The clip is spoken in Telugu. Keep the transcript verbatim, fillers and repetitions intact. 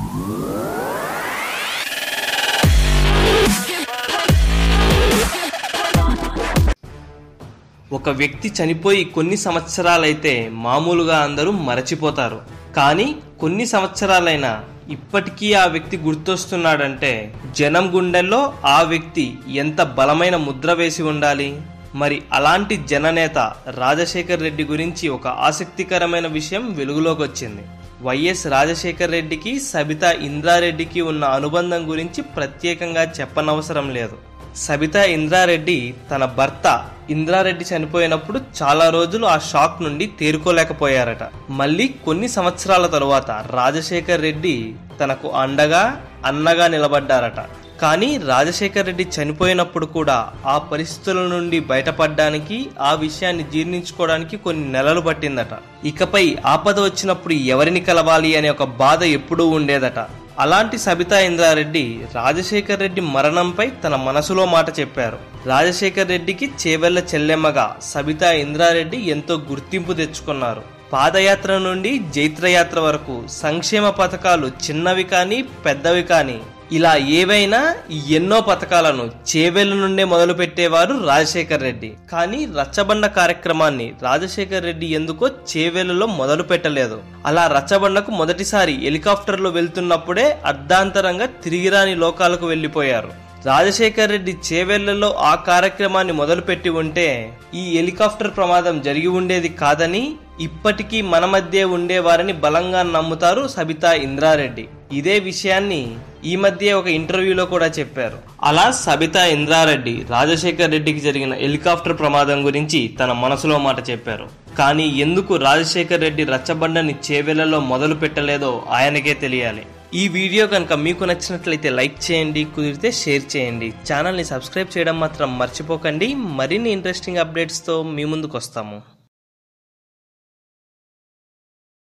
ఒక వ్యక్తి చనిపోయి కొన్ని సంవత్సరాలైతే మామూలుగా అందరూ మరచిపోతారు. కానీ కొన్ని సంవత్సరాలైనా ఇప్పటికీ ఆ వ్యక్తి గుర్తొస్తున్నాడంటే జనం గుండెల్లో ఆ వ్యక్తి ఎంత బలమైన ముద్ర వేసి ఉండాలి. మరి అలాంటి జననేత రాజశేఖర్ రెడ్డి గురించి ఒక ఆసక్తికరమైన విషయం వెలుగులోకి వచ్చింది. వైఎస్ రాజశేఖర్ రెడ్డికి సబితా ఇంద్రారెడ్డికి ఉన్న అనుబంధం గురించి ప్రత్యేకంగా చెప్పనవసరం లేదు. సబితా ఇంద్రారెడ్డి తన భర్త ఇంద్రారెడ్డి చనిపోయినప్పుడు చాలా రోజులు ఆ షాక్ నుండి తేరుకోలేకపోయారట. మళ్ళీ కొన్ని సంవత్సరాల తరువాత రాజశేఖర్ రెడ్డి తనకు అండగా అన్నగా నిలబడ్డారట. కానీ రాజశేఖర్ రెడ్డి చనిపోయినప్పుడు కూడా ఆ పరిస్థితుల నుండి బయటపడడానికి, ఆ విషయాన్ని జీర్ణించుకోవడానికి కొన్ని నెలలు పట్టిందట. ఇకపై ఆపద వచ్చినప్పుడు ఎవరిని కలవాలి అనే ఒక బాధ ఎప్పుడూ ఉండేదట. అలాంటి సబితా ఇంద్రారెడ్డి రాజశేఖర్ రెడ్డి మరణంపై తన మనసులో మాట చెప్పారు. రాజశేఖర్ రెడ్డికి చేవెళ్ల చెల్లెమ్మగా సబితా ఇంద్రారెడ్డి ఎంతో గుర్తింపు తెచ్చుకున్నారు. పాదయాత్ర నుండి జైత్రయాత్ర వరకు సంక్షేమ పథకాలు చిన్నవి కానీ పెద్దవి కానీ ఇలా ఏవైనా ఎన్నో పథకాలను చేవెళ్ల నుండే మొదలు పెట్టేవారు రాజశేఖర్ రెడ్డి. కానీ రచ్చబండ కార్యక్రమాన్ని రాజశేఖర్ రెడ్డి ఎందుకో చేవెళ్లలో మొదలు పెట్టలేదు. అలా రచ్చబండకు మొదటిసారి హెలికాప్టర్లో వెళ్తున్నప్పుడే అర్ధాంతరంగా తిరిగిరాని లోకాలకు వెళ్లిపోయారు. రాజశేఖర్ రెడ్డి చేవెళ్లలో ఆ కార్యక్రమాన్ని మొదలుపెట్టి ఉంటే ఈ హెలికాప్టర్ ప్రమాదం జరిగి ఉండేది కాదని, ఇప్పటికీ మన మధ్య ఉండేవారని బలంగా నమ్ముతారు సబితా ఇంద్రారెడ్డి. ఇదే విషయాన్ని ఈ మధ్య ఒక ఇంటర్వ్యూలో కూడా చెప్పారు. అలా సబితా ఇంద్రారెడ్డి రాజశేఖర్ రెడ్డికి జరిగిన హెలికాప్టర్ ప్రమాదం గురించి తన మనసులో మాట చెప్పారు. కానీ ఎందుకు రాజశేఖర్ రెడ్డి రచ్చబండని చేవెళ్లలో మొదలు పెట్టలేదో ఆయనకే తెలియాలి. ఈ వీడియో కనుక మీకు నచ్చినట్లయితే లైక్ చేయండి, కుదిరితే షేర్ చేయండి. ఛానల్ని సబ్స్క్రైబ్ చేయడం మాత్రం మర్చిపోకండి. మరిన్ని ఇంట్రెస్టింగ్ అప్డేట్స్తో మీ ముందుకు వస్తాము.